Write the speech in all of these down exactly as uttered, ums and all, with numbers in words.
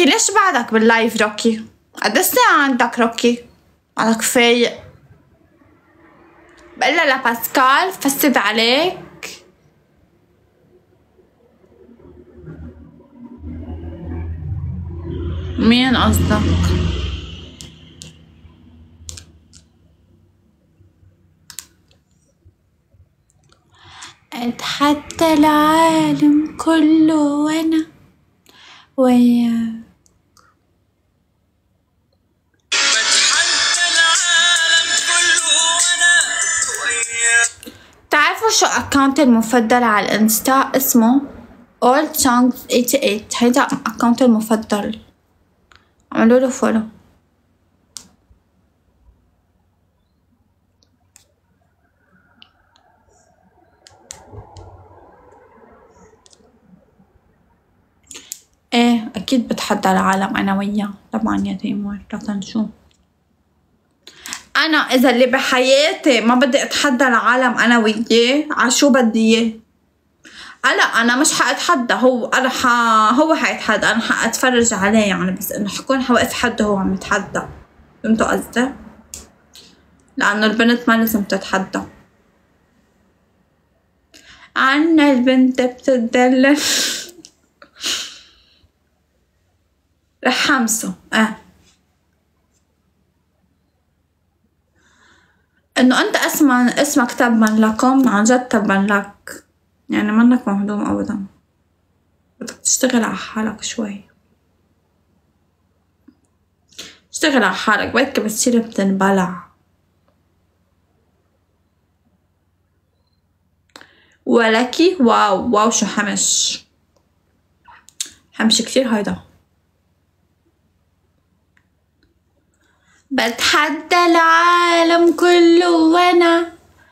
روكي ليش بعدك باللايف روكي؟ قد ساعة عندك روكي؟ بعدك فايق. بقلها لباسكال فسد عليك. مين قصدك؟ اتحدى العالم كله وانا وياك. تعرفوا شو اكاونتي المفضل على الانستا؟ اسمه all songs ثمانية وثمانين. هيدا اكاونتي المفضل، عملوا له فولو. ايه اكيد بتحدى العالم انا وياه طبعا يا تيمور. لكن شو انا اذا اللي بحياتي ما بدي اتحدى العالم انا وياه عشو بدي اياه؟ لا انا مش حاتحدى هو، انا ح... هو حيتحدى، انا حاتفرج عليه يعني، بس انه حكون حواقف حده هو عم يتحدى. فهمتوا قصدي؟ لانه البنت ما لازم تتحدى. عنا البنت بتتدلل. رح حمسه اه انه انت اسما اسمك تبا لكم، عن جد تبا لك، يعني منك مهضوم ابدا. بدك تشتغل على حالك شوي، اشتغل على حالك بركي بتصير بتنبلع. ولكي واو واو شو حمش، حمش كتير هيدا. بتحدى العالم كله وانا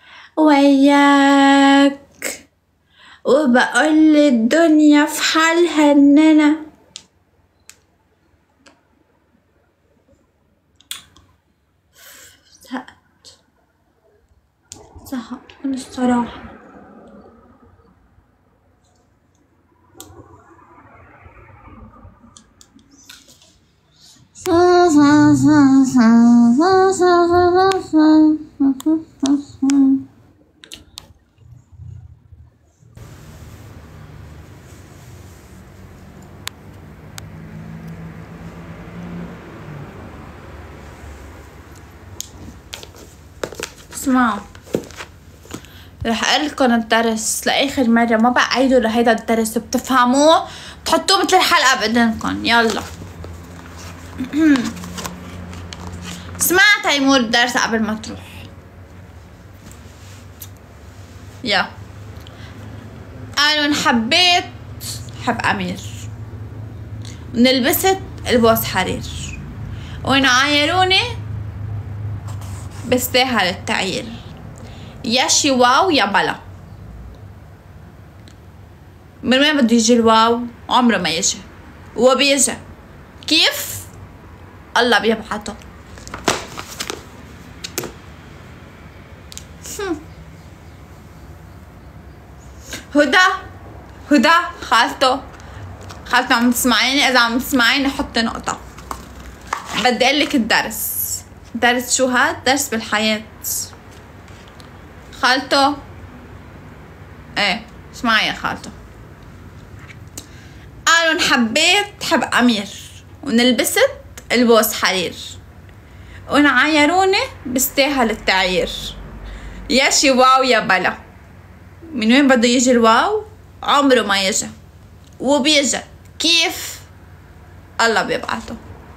وياك، وبقول الدنيا في حالها ان انا زهقت زهقت من الصراحة. اسمعوا، رح اقلكن الدرس لاخر مرة، ما بقى عيدوا لهيدا الدرس وبتفهموه بتحطوه مثل الحلقة باذنكن. يلا اسمع تيمور الدرس قبل ما تروح. يا قالوا حبيت حب امير، ونلبست البوس حرير، ونعايروني بستاهل التعيير. يا شي واو يا بلا. من وين بده يجي الواو؟ عمره ما يجي، وبيجي كيف؟ الله بيبعته. هدى هدى خالته خالته عم تسمعيني؟ اذا عم تسمعيني حطي نقطة. بدي اقلك الدرس. درس شو هاد؟ درس بالحياة. خالته ايه اسمعي يا خالته. قالوا حبيت حب امير، ونلبست البوس حرير، ونعايروني بستاهل التعيير. يا شي واو يا بلا. من وين بده يجي الواو؟ عمره ما يجي، وبيجي كيف؟ الله بيبعته.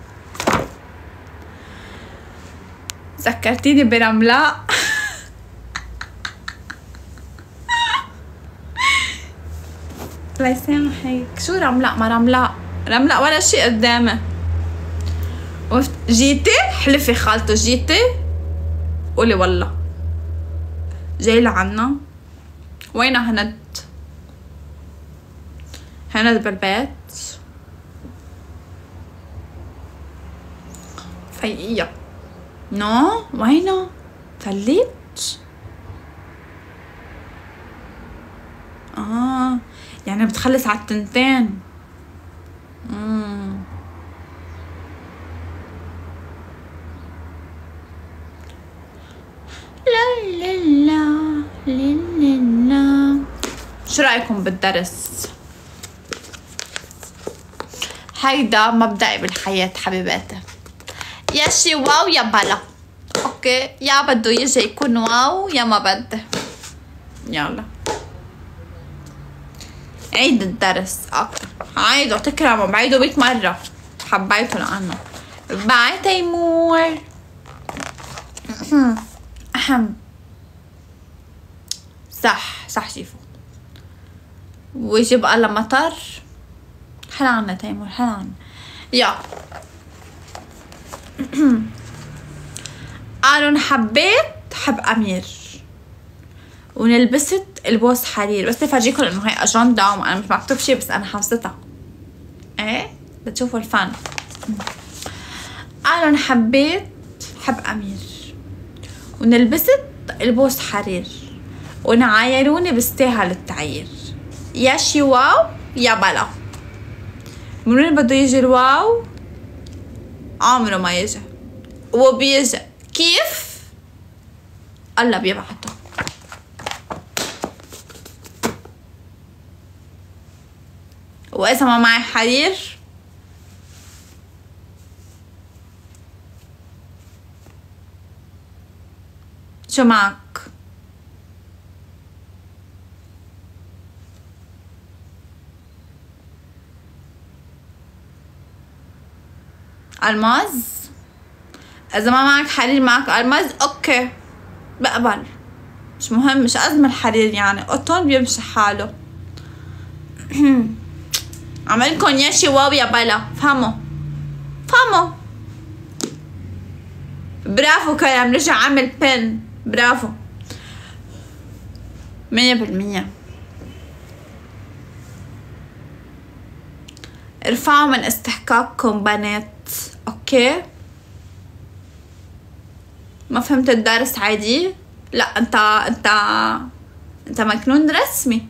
ذكرتيني برملاء. الله يسامحك. شو رملاء؟ ما رملاء رملاء ولا شي قدامي. جيتي؟ حلفي خالته جيتي؟ قولي والله جاي لعنا. وينها هند؟ هند بالبيت؟ فيقية. نو وينها؟ فليت؟ اه يعني بتخلص على التنتين. امم شو رأيكم بالدرس؟ هيدا مبدئي بالحياة حبيباتي. يا شي واو يا بلا. اوكي، يا بده يجي يكون واو يا ما بده. يلا عيد الدرس اكتر، عيدوا تكرموا، بعيدوا مية مرة، حبيته لأنه باي تيمور. أهم صح صح شيفو. ويجيب الله مطر. حلا عنا تيمور، حلا عنا. يا قالوا حبيت حب أمير ونلبست البوس حرير. بس افرجيكم انه هي اجنده وانا مش مكتوب شي، بس انا حافظتها. ايه بتشوفوا الفن. قالوا حبيت حب امير ونلبست البوس حرير ونعايروني بستاهل التعيير. يا شي واو يا بلا. من وين بده يجي الواو؟ عمره ما يجي، وبيجي كيف؟ الله بيبعته. وإذا ما معي حرير شو معك؟ ألماس؟ إذا ما معك حرير معك ألماس أوكي بقبل، مش مهم، مش أزمة الحرير يعني، قطن بيمشي حاله. عملكن يا شي واو يا بلا. فهموا فهموا. برافو كرم، رجع عمل بن. برافو مية بالمية. ارفعوا من استحقاقكم بنات. اوكي ما فهمت الدرس عادي؟ لا انت انت انت مجنون رسمي.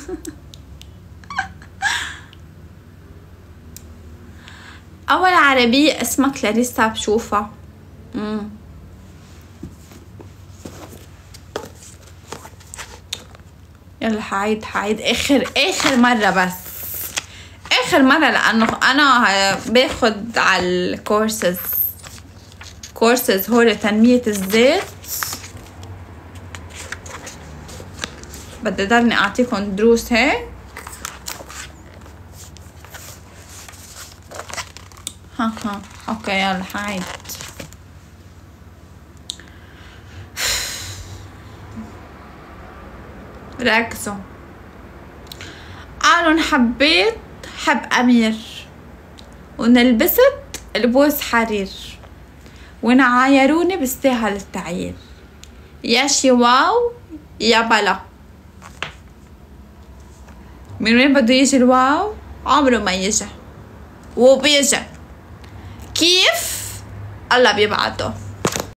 اول عربية اسمها كلاريسا بشوفها. امم يلا حعيد حعيد اخر اخر مرة، بس اخر مرة، لانه انا باخد على الكورسز كورسز هول تنمية الذات. بدي ضلني اعطيكم دروس هيك. ها ها اوكي يلا حعيد. ركزوا. قالوا حبيت حب امير ونلبست البوس حرير ونعايروني بستاهل التعيير. يا شي واو يا بلا. من وين بده يجي الواو؟ عمره ما يجي، وبيجي كيف؟ الله بيبعته.